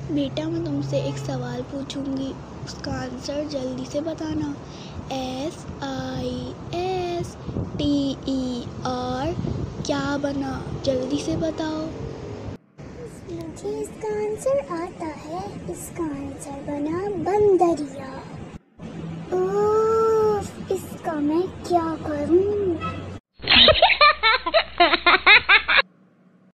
बेटा मैं तुमसे एक सवाल पूछूंगी, उसका आंसर जल्दी से बताना। SISTER क्या बना, जल्दी से बताओ। मुझे इसका आंसर आता है, इसका आंसर बना बंदरिया। ओह, इसका मैं क्या करूं?